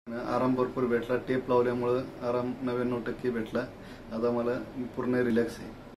आराम भरपूर भेटला. टेप लावल्यामुळे आराम 99% भेटला. आता मला पूर्ण रिलॅक्स आहे.